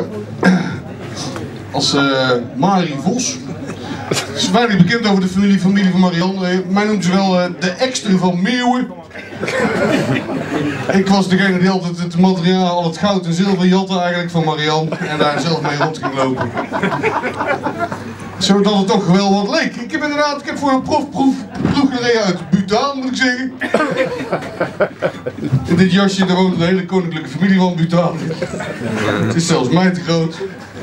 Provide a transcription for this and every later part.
als Marie Vos. Het is weinig bekend over de familie van Marianne. Mij noemt ze wel de extra van Meeuwen. Ik was degene die altijd het materiaal, al het goud en zilver jatte eigenlijk van Marianne en daar zelf mee rond ging lopen. Zodat het toch wel wat leek. Ik heb voor een profproef gereden uit Bhutan, moet ik zeggen. In dit jasje, daar woont een hele koninklijke familie van Bhutan. Het is zelfs mij te groot.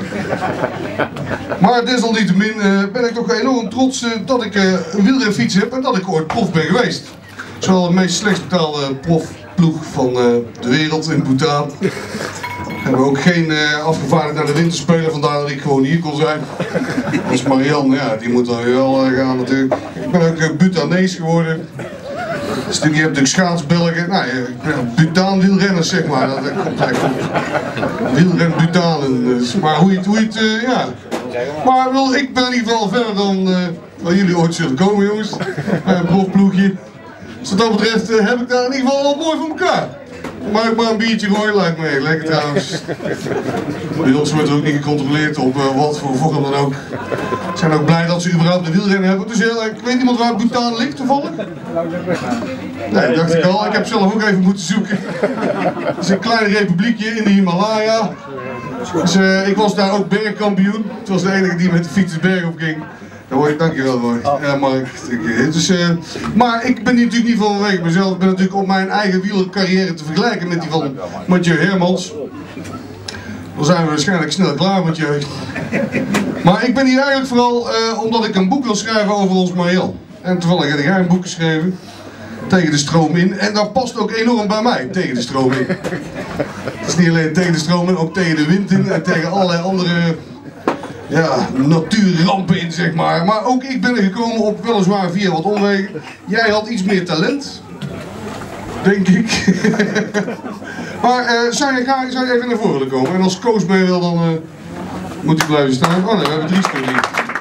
Maar desalniettemin ben ik toch enorm trots dat ik een wielrenfiets heb en dat ik ooit prof ben geweest. Zowel de meest slecht betaalde profploeg van de wereld in Bhutan. We hebben ook geen afgevaardigd naar de winterspelen, vandaar dat ik gewoon hier kon zijn. Dus Marianne, ja, die moet dan wel gaan natuurlijk. Ik ben ook Bhutanees geworden. Dus je hebt natuurlijk schaatsbelgen. Nou, ik ben Bhutan wielrenners, zeg maar. Dat komt eigenlijk op. Wielren Bhutanen. Dus. Maar hoe je het, ja. Maar ik ben in ieder geval verder dan waar jullie ooit zullen komen, jongens. Bij een profploegje. Dus wat dat betreft heb ik daar in ieder geval wel mooi voor elkaar. Mag ik maar een biertje gooien, lijkt me echt lekker trouwens. Bij ons wordt er ook niet gecontroleerd op wat voor vorm dan ook. Ze zijn ook blij dat ze überhaupt een wielrennen hebben. Dus ik weet iemand waar Bhutan ligt toevallig? Nee, dat dacht ik al. Ik heb zelf ook even moeten zoeken. Het is een klein republiekje in de Himalaya. Dus ik was daar ook bergkampioen. Het was de enige die met de fiets de berg op ging. Dankjewel Roy. Ja, Mark. Dus, maar ik ben hier natuurlijk niet vanwege mezelf. Ik ben natuurlijk op mijn eigen wielercarrière te vergelijken met die van Mathieu Hermans. Dan zijn we waarschijnlijk snel klaar met je. Maar ik ben hier eigenlijk vooral omdat ik een boek wil schrijven over ons Marianne. En toevallig heb jij een boek geschreven. Tegen de stroom in. En dat past ook enorm bij mij, tegen de stroom in. Het is niet alleen tegen de stroom in, ook tegen de wind in en tegen allerlei andere natuurrampen in, zeg maar. Maar ook ik ben er gekomen op weliswaar via wat omwegen. Jij had iets meer talent, denk ik. Maar zou je even naar voren willen komen? En als Koos mee wil, dan moet ik blijven staan. Oh nee, we hebben 3 stukken.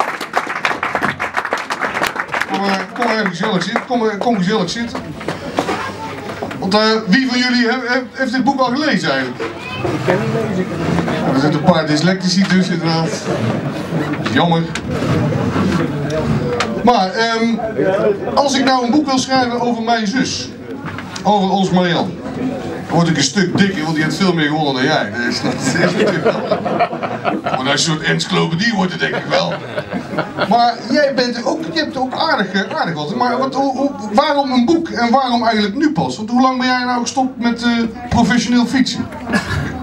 Kom maar even gezellig zitten. Kom gezellig zitten. Want wie van jullie heeft dit boek al gelezen eigenlijk? Ik ken niet lezen. Ja, er zitten een paar dyslectici tussen inderdaad. Jammer. Maar als ik nou een boek wil schrijven over mijn zus, over ons Marianne, dan word ik een stuk dikker, want die heeft veel meer gewonnen dan jij. Dus dat is natuurlijk wel. Maar als je een soort encyclopedie wordt, denk ik wel. Maar jij bent ook, je hebt ook aardig wat. Maar waarom een boek en waarom eigenlijk nu pas? Want hoe lang ben jij nou gestopt met professioneel fietsen?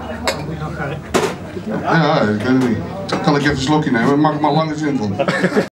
Ja, ik weet het niet. Dan kan ik even een slokje nemen, maak er maar lange zin van.